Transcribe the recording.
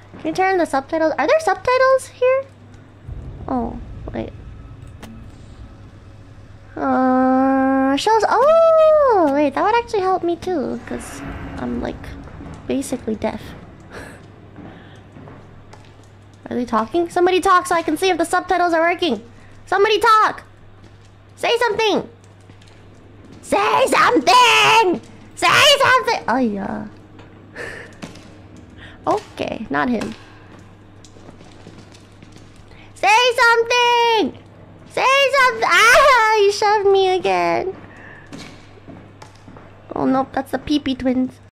Can you turn on the subtitles? Are there subtitles here? Oh, wait. Shows. Oh, wait, that would actually help me too, because I'm like basically deaf. Are they talking? Somebody talk so I can see if the subtitles are working. Somebody talk! Say something! Say something! Say something! Oh, yeah. Okay, not him. Say something! Say something! Ah! You shoved me again. Oh, nope, that's the pee-pee twins.